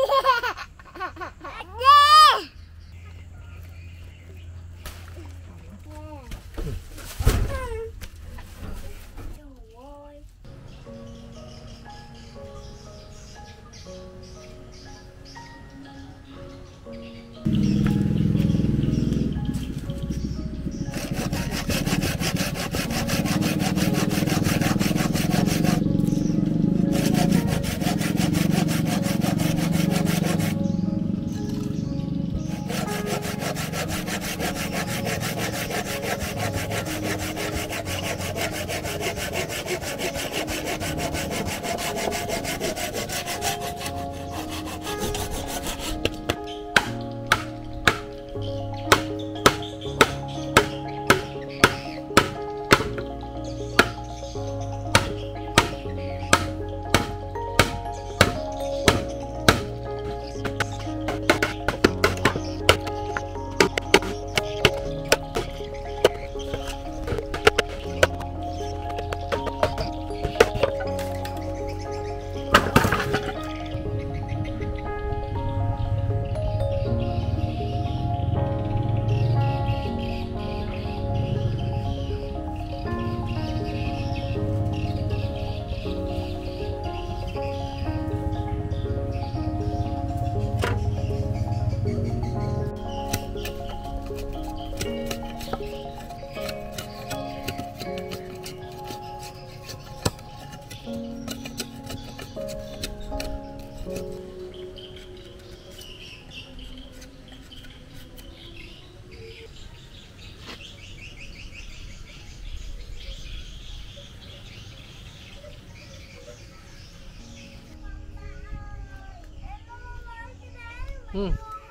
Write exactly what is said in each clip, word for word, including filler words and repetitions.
Ừ.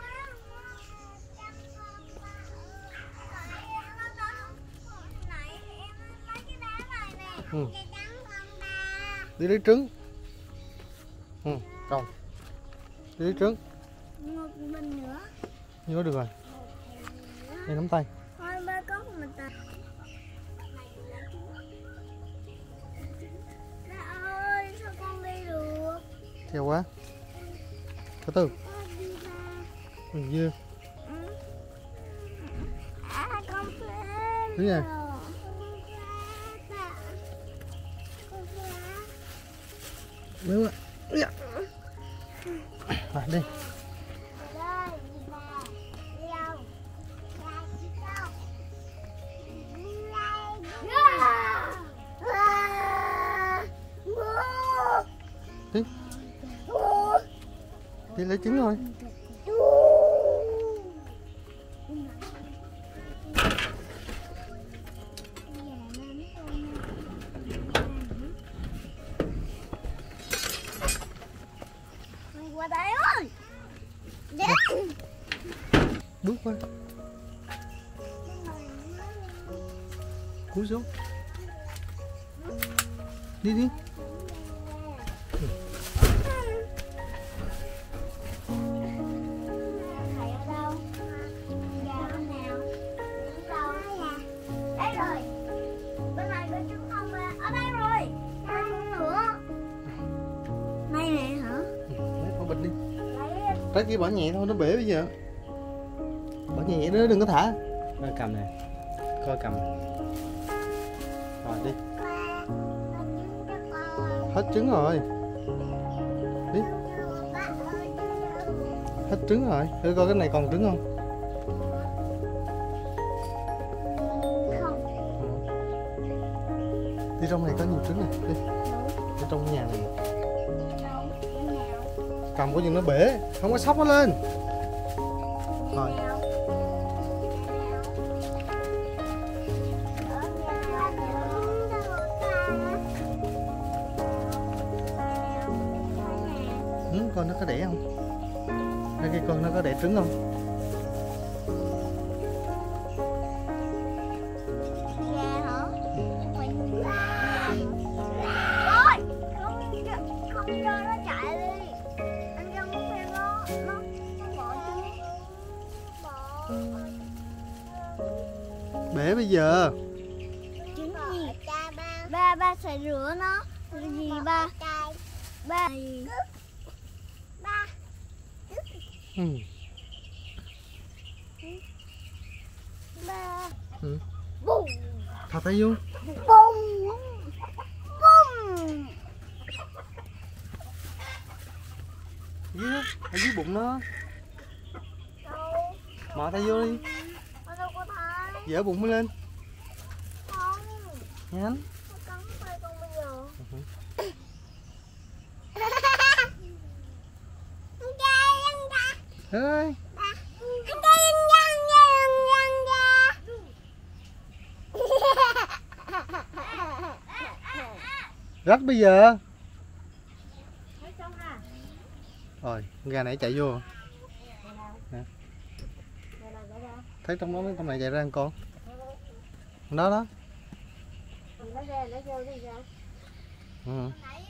Ừ. Đi lấy trứng. Ừ, còn đi lấy trứng. Một mình nữa. Nhớ được rồi. Đây nắm tay. Thôi ba có một mình ta. Ba ơi, sao con đi được? Theo quá. Từ từ. Ừ, dưa. À, con phê. Đúng rồi. Đúng rồi. Rồi đi. Đi. Đi lấy trứng thôi. Qua đây ơi. Đi. Bước qua. Cúi xuống. Đi đi. Trái kia bỏ nhẹ thôi, nó bể bây giờ. Bỏ nhẹ nhẹ đó, đừng có thả. Coi cầm nè. Coi cầm nè. Rồi đi. Hết trứng rồi. Đi. Hết trứng rồi. Để coi cái này còn trứng không? Đi trong này có nhiều trứng này. Đi. Đi trong nhà này. Cầm có gì nó bể, không có sóc nó lên. Rồi. Ừ, con nó có đẻ không? Hai cái con nó có đẻ trứng không? Bể bây giờ. Trứng gì? Ba ba sẽ rửa nó. Rồi gì ba? Ba. Ba. Ừ. Ba. Ừ. Bùng. Thả tay vô. Bùng. Bùng. Dưới đó, ở dưới bụng nó. Đâu? Mò tay vô đi. Ở đâu có thấy? Dở bụng mới lên. Không. Nhanh. Nó cắn tay con bây giờ. Ừ. Ơi. Rách bây giờ. Rồi, gà này chạy vô. Nè. Thấy trong đó mấy con này chạy ra một con. Đó đó. Ừ.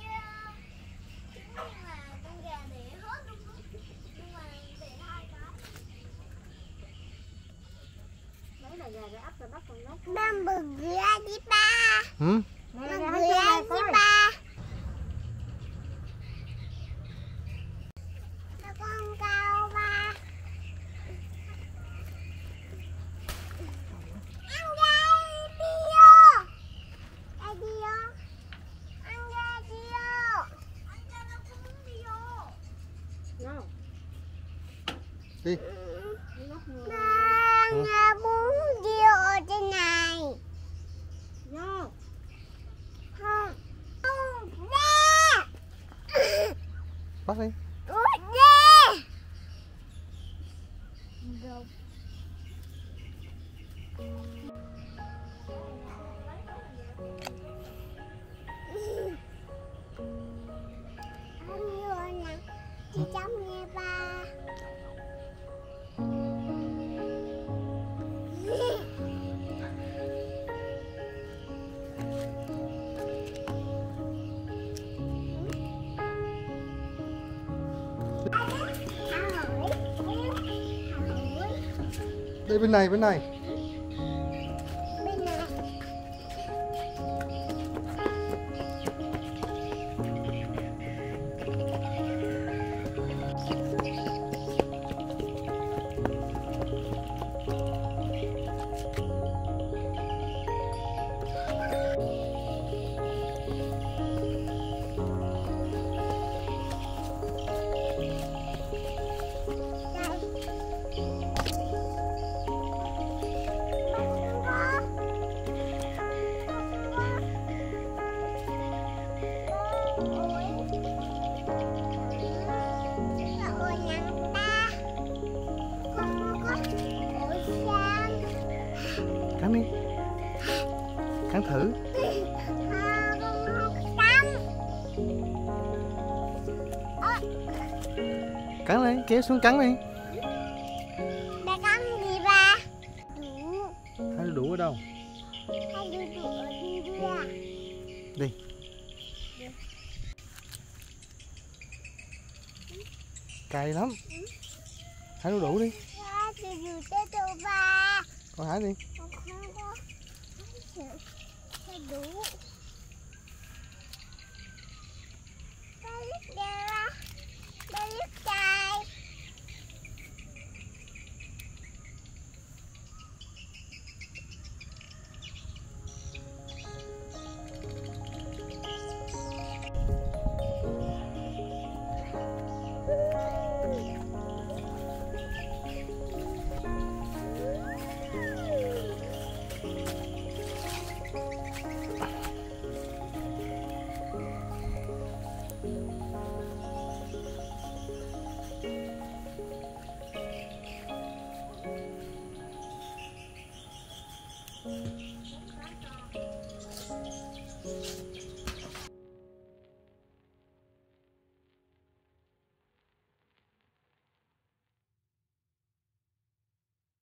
Băm bự ra đi ba. Ừ. Băm bự ra đi ba. Nó con cao ba. Ăn gai đi vô. Gai đi vô. Ăn gai đi vô. Ăn gai nó cũng muốn đi vô. Đi. Ba nhà muốn đi ở trên này. Vô. Không. Không. Ra. Bắt đi. Út ra. Được. Ăn vô nè. Chị chấm nghe ba. Đây bên này, bên này. Bên này. Cắn đi. Cắn thử. Cắn đi, kéo xuống cắn đi. Đã cắn gì ba? Đủ. Hai đứa đủ ở đâu? Hai đứa đủ ở đi ra. Đi. Cay lắm. Hai đứa đủ đi. Ba từ từ tới từ ba. Con Hải đi. Con không có. Hai đủ. Ba lít ra. Ba lít ra.